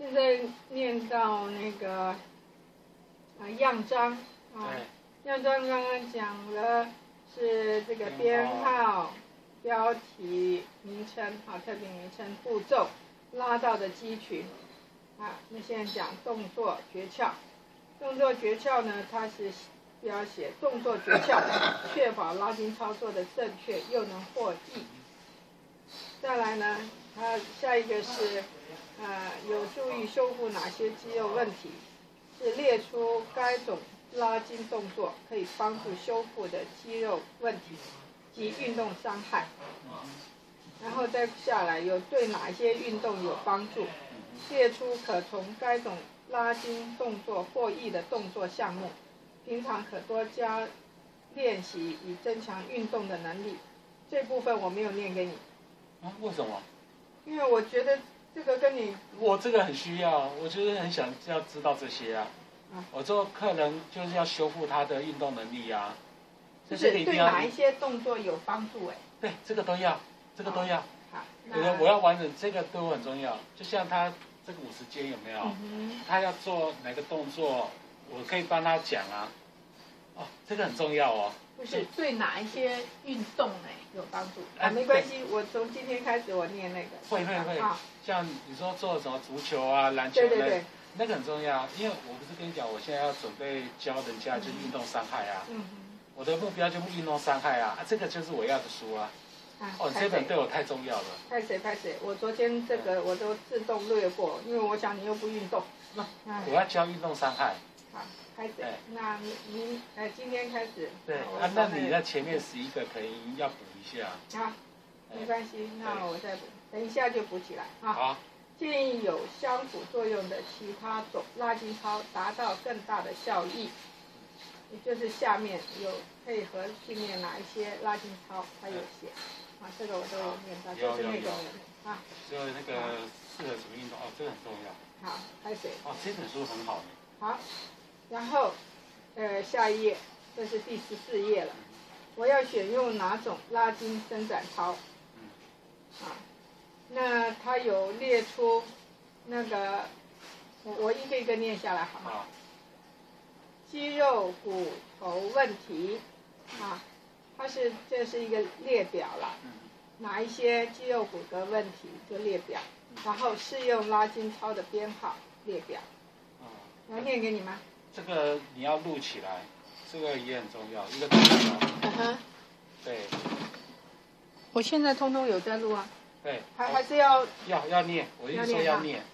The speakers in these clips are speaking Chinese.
现在念到那个样章啊，样章刚刚讲了是这个编号、标题、名称啊，特别名称、步骤、拉到的肌群啊。那现在讲动作诀窍，动作诀窍呢，它是标写动作诀窍，确保拉筋操作的正确又能获益。再来呢，它下一个是有助于修复哪些肌肉问题，是列出该种拉筋动作可以帮助修复的肌肉问题及运动伤害。然后再下来有对哪些运动有帮助，列出可从该种拉筋动作获益的动作项目，平常可多加练习以增强运动的能力。这部分我没有念给你。 为什么？ 因为我觉得这个跟你， 我这个很需要，我就是很想要知道这些啊。我做客人就是要修复他的运动能力啊。 就是对哪一些动作有帮助？ 对，这个都要，这个都要。 好， 我要完整，这个都很重要。就像他这个50肩有没有？他要做哪个动作，我可以帮他讲啊。这个很重要哦。 不是对哪一些运动有帮助没关系，我从今天开始我念那个。 会。像你说做什么足球啊、篮球对， 那个很重要，因为我不是跟你讲，我现在要准备教人家就是运动伤害啊。我的目标就是运动伤害啊，这个就是我要的书啊。这本对我太重要了。拍谁？ 我昨天这个我都自动略过，因为我想你又不运动。 我要教运动伤害。 好，开始。那您今天开始。 对，那你在前面11个可以要补一下。 好，没关系，那我再补，等一下就补起来啊。 好。 建议有相辅作用的其他种拉筋操，达到更大的效益。也就是下面有配合训练哪一些拉筋操，它有写。这个我都有念到，就是那种人就那个适合什么运动这个很重要。 好，开始。 这本书很好。 好，然后下一页，这是第14页了。我要选用哪种拉筋伸展操？那它有列出那个，我一个一个念下来好吗？肌肉骨头问题这是一个列表了，哪一些肌肉骨骼问题就列表，然后适用拉筋操的编号列表。我念给你吗？ 这个你要录起来，这个也很重要，一个重要。对。我现在通通有在录啊。 对。 还是要念，我一说要念。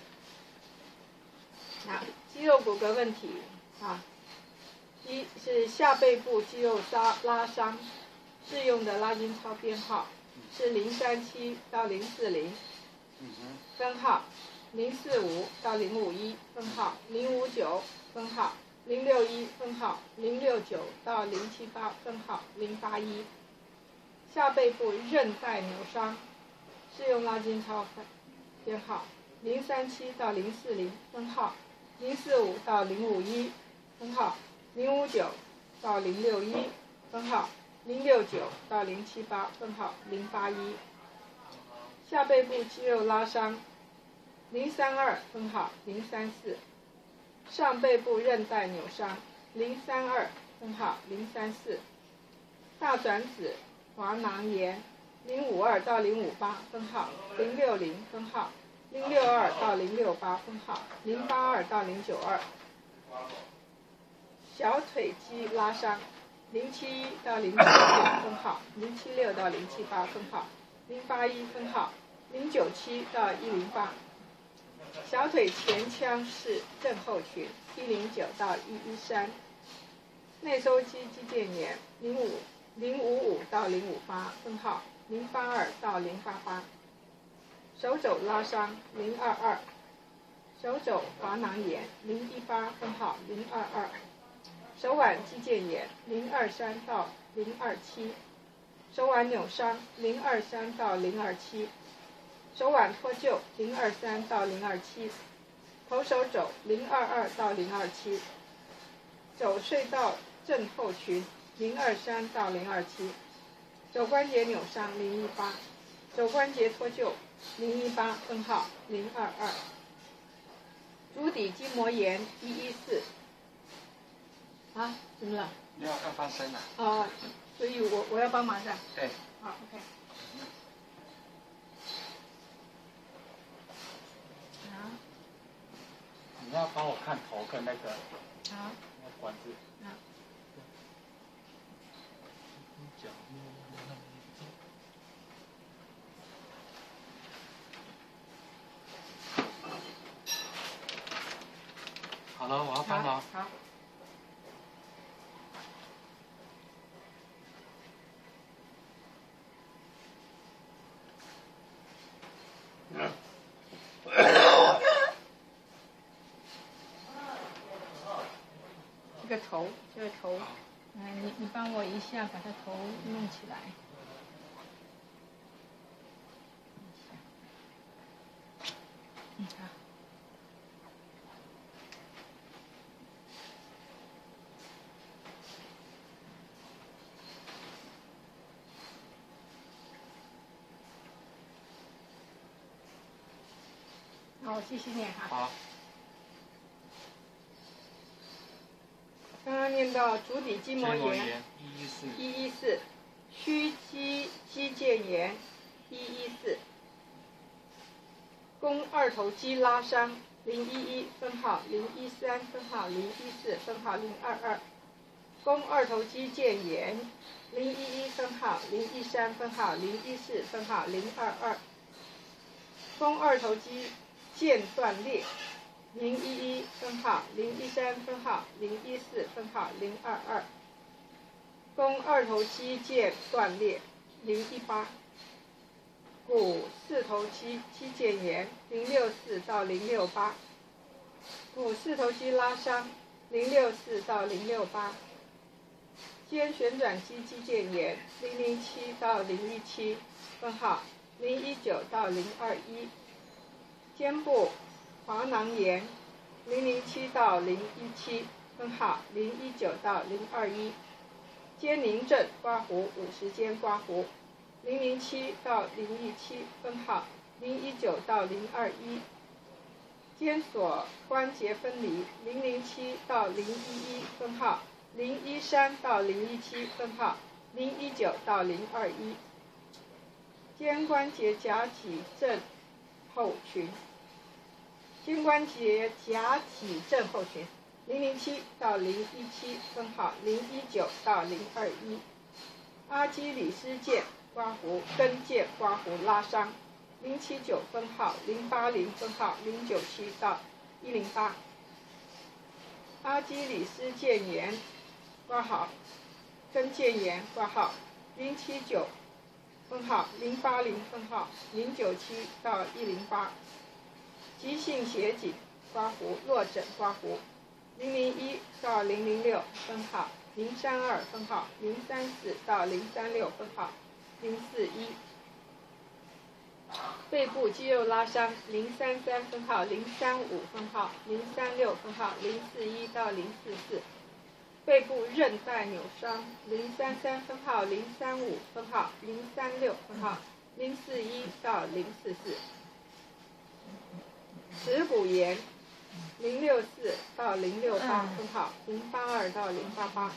好，肌肉骨骼问题一是下背部肌肉拉伤，适用的拉筋操编号是037到040，分号045到051，分号059，分号061，分号069到078，分号081。下背部韧带扭伤，适用拉筋操编号037到040，分号045到051，分号059到061，分号069到078，分号081。下背部肌肉拉伤032，分号034。上背部韧带扭伤032，分号034。大转子滑囊炎052到058，分号060，分号062到068，分号082到092。小腿肌拉伤071到079，分号076到078，分号081，分号097到108。小腿前腔室症候群109到113。内收肌肌腱炎055到058，分号082到088。手肘拉伤022。手肘滑囊炎018，分号022。手腕肌腱炎023到027。手腕扭伤023到027。手腕脱臼023到027。头手肘022到027。肘隧道症候群023到027。肘关节扭伤018。肘关节脱臼018，分号022。 足底筋膜炎114。啊，怎么了？ 要翻身了。 哦，所以我要帮忙是吧？ 对。 好 ，OK。好。 你要帮我看头跟那个。 好。 那管子。 好。 好了，我要翻了。 好。这个头，你帮我一下，把它头弄起来。好。好，继续念哈。 好。 刚刚念到足底筋膜炎 114， 屈肌肌腱炎114，肱二头肌拉伤011分号013分号014分号022，肱二头肌腱炎011分号013分号014分号022，肱二头肌腱断裂011分号013分号014分号022，肱二头肌腱断裂018，股四头肌肌腱炎064到068，股四头肌拉伤064到068，肩旋转肌肌腱炎007到017分号019到021，肩部滑囊炎007到017分号019到021，肩凝症刮胡50肩刮胡007到017分号019到021，肩锁关节分离007到011分号013到017分号019到021，肩关节夹脊症候群，肩关节夹脊症候群007到017分号019到021，阿基里斯腱刮胡跟腱刮胡拉伤079分号080分号097到108，阿基里斯腱炎挂号跟腱炎挂号079分号080分号097到108，急性血颈刮胡落枕刮胡001到006分号032分号034到036分号041，背部肌肉拉伤033分号035分号036分号041到044，背部韧带扭伤033分号035分号036分号041到044，耻骨炎064到068分号082到088，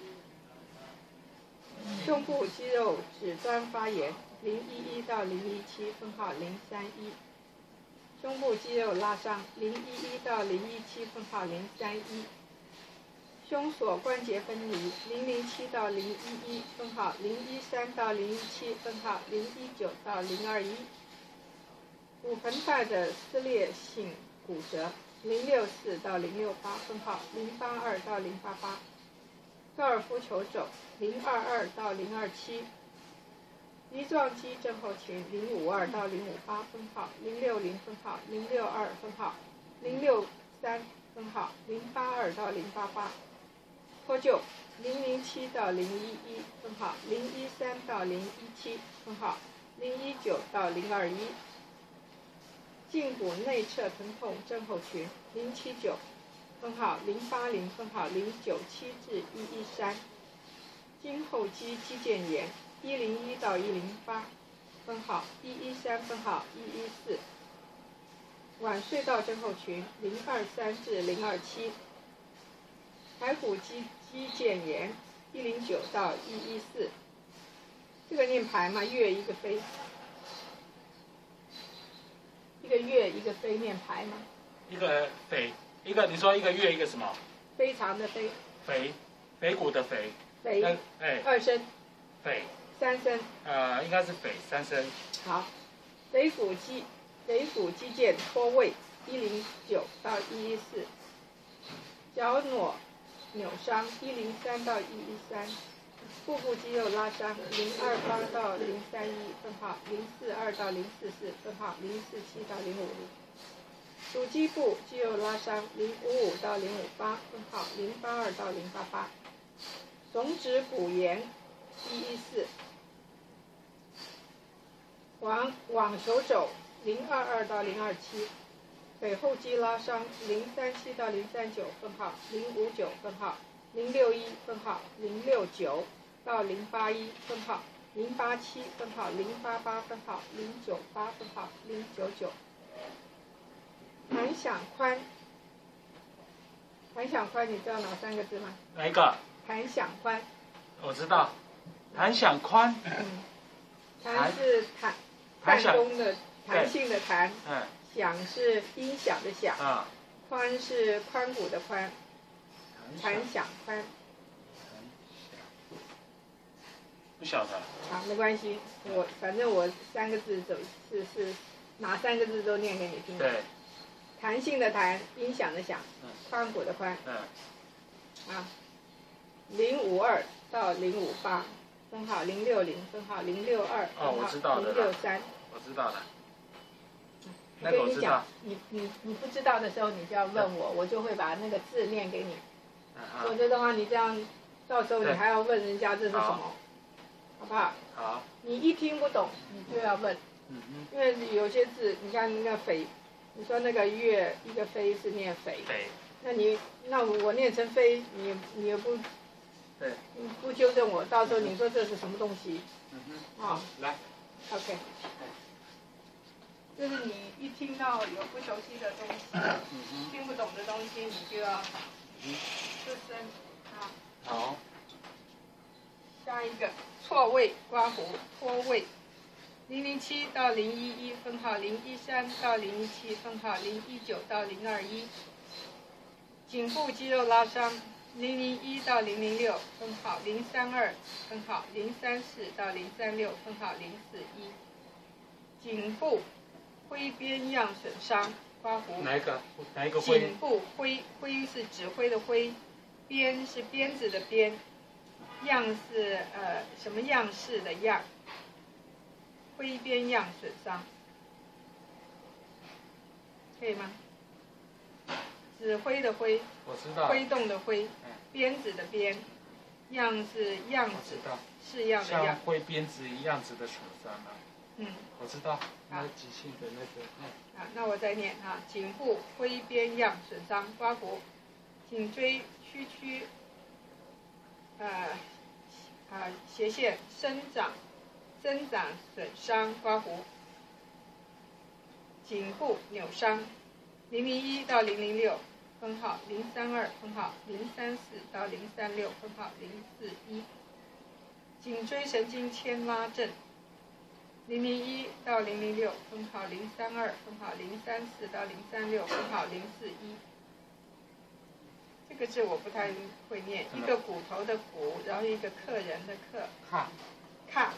胸部肌肉指端发炎011到017分号031，胸部肌肉拉伤011到017分号031，胸锁关节分离007到011分号013到017分号019到021，骨盆带的撕裂性骨折064到068分号082到088，高尔夫球肘022到027，梨状肌症候群052到058分号060分号062分号063分号082到088，脱臼007到011分号013到017分号019到021，胫骨内侧疼痛症候群079分号080分号097至113，胫后肌肌腱炎101到108分号113分号114， 晚睡到症候群023至027，排骨肌腱炎109到114，这个念排嘛，月一个飞，一个月一个飞念排嘛。 一个肥，一个你说一个月一个什么？ 非常的非。 肥，肥骨的肥。 肥。 哎。 2声。 肥。 3声。 应该是肥3声。 好，腓骨肌腱脱位109到114，脚扭伤103到113，腹部肌肉拉伤028到031分号042到044分号047到050，主肌部肌肉拉伤055到058分号082到088，总指骨炎114。网球肘022到027，腿后肌拉伤037到039分号059分号061分号069到081分号087分号088分号098分号099。弹响髋你知道哪3个字吗？ 哪一个？ 弹响髋。我知道，弹响髋。 弹是弹弓的弹性的弹，响是音响的响，髋是髋骨的髋，弹响髋。 不晓得。 好，没关系，反正我3个字是哪3个字都念给你听。 对。 弹性的弹，音响的响，髋骨的髋。052到058。分号060分号062分号063。 我知道的。 我跟你讲，你不知道的时候，你就要问我，我就会把那个字念给你。否则的话，你这样到时候你还要问人家这是什么，好不好？ 好。你一听不懂，你就要问。因为有些字，你看那个肥，你说那个月一个飞是念肥。 肥。 那我念成飞，你也不。 对， 你不纠正我，到时候你说这是什么东西？ 来 ，OK， 就是你一听到有不熟悉的东西，听不懂的东西，你就要出声好。 下一个错位刮胡脱位，007到011分号013到017分号019到021，颈部肌肉拉伤。001到006分号032分号034到036分号041，颈部挥鞭样损伤，刮胡。 哪一个挥？ 颈部挥是指挥的挥，鞭是鞭子的鞭，样是什么样式的样，挥鞭样损伤，可以吗？指挥的挥， 我知道。 挥动的挥，鞭子的鞭，样是样子，式样的样。 像挥鞭子一样子的损伤啊。我知道。那急性的那个。 那我再念颈部挥鞭样损伤，刮胡，颈椎区斜线生长损伤，刮胡，颈部扭伤，001到006。分号032分号034到036分号041，颈椎神经牵拉症001到006分号032分号034到036分号041，这个字我不太会念，一个骨头的骨，然后一个客人的客。髂。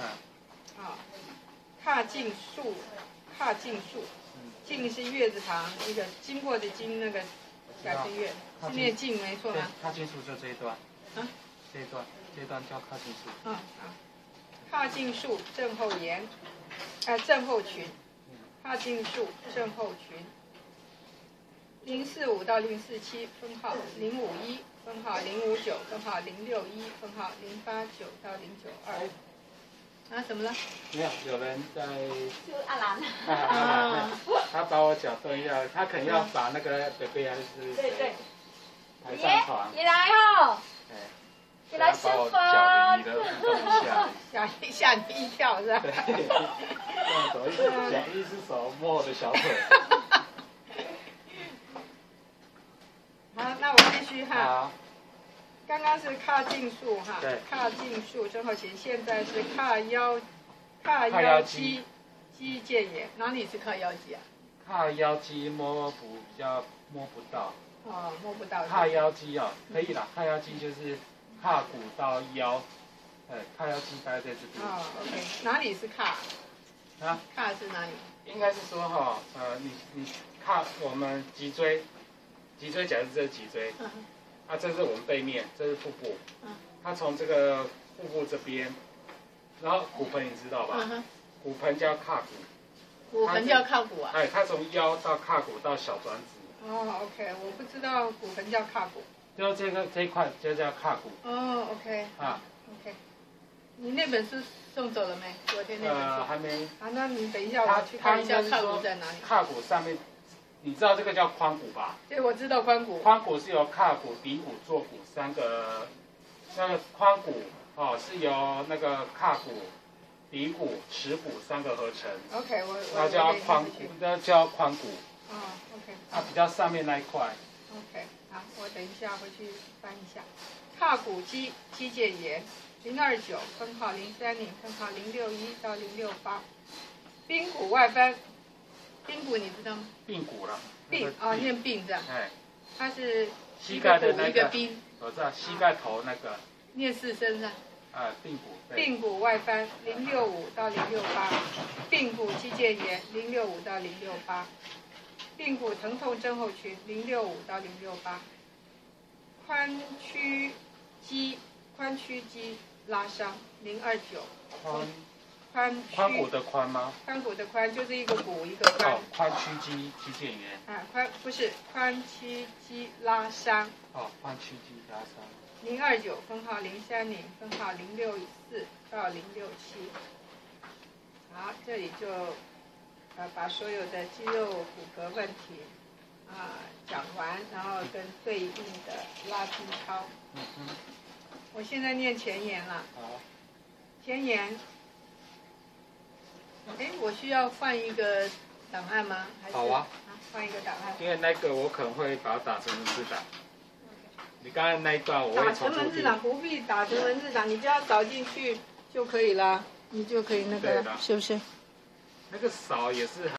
髂胫束，胫是月字旁，一个经过的经那个。改成月，是念胫没错吗？ 髂胫束就这一段。这一段叫髂胫束。 髂胫束症候群，髂胫束症候群，045到047分号051分号059分号061分号089到092。怎么了？ 没有，有人在。 是阿兰。 他把我脚动一下，他可能要把那个贝贝还是。 对。 抬上床。 你来哦。你来吃饭。 把我脚的移了动一下，吓你一跳是吧？ 对。这样走，一只脚一只手摸我的小腿。 续哈。 好。 刚刚是髂胫束哈， 对， 髂胫束正后倾，现在是髂腰肌腱炎，哪里是髂腰肌啊？ 髂腰肌摸不到。 哦，摸不到。 髂腰肌哦，可以啦，髂腰肌就是髂骨到腰，髂腰肌大概在这边。 哦 ，OK， 哪里是髂？啊？髂是哪里？ 应该是说哈，你髂我们脊椎假如这是脊椎。这是我们背面，这是腹部。它从这个腹部这边，然后骨盆你知道吧？骨盆叫髂骨。 骨盆叫髂骨啊？ 它从腰到髂骨到小转子。 哦 ，OK， 我不知道骨盆叫髂骨。 就这一块就叫髂骨。 哦 ，OK。OK。你那本书送走了没？昨天那本书。 还没。 那你等一下，我去看一下髂骨在哪里。 髂骨上面。你知道这个叫髋骨吧？ 对，我知道髋骨。 髋骨是由髂骨、骶骨、坐骨三个，那个髋骨是由那个髂骨、骶骨、尺骨三个合成。 OK， 那叫髋骨，那叫髋骨。 OK。 比较上面那一块。 OK， 好，我等一下回去翻一下。髂骨肌腱炎，029分号030分号061到068。髌骨外翻。髌骨你知道吗？ 髌骨了。 髌念髌这样。它是膝盖的那个髌。 我知道，膝盖头那个。 念4声是吧？ 髌骨。 髌骨外翻065到068，髌骨肌腱炎065到068，髌骨疼痛症候群065到068，髋屈肌拉伤029。 髋骨的髋吗？ 髋骨的髋就是一个骨一个髋。 髋屈肌腱炎。 不是髋屈肌拉伤。 髋屈肌拉伤。 029分号030分号064到067。好，这里就把所有的肌肉骨骼问题讲完，然后跟对应的拉筋操。我现在念前言了。 好。 前言。我需要换一个档案吗？ 好啊。 换一个档案。 因为那个我可能会把它打成文字档。你刚才那一段我会打成文字档，不必打成文字档，你只要扫进去就可以了，你就可以那个，是不是？ 那个扫也是。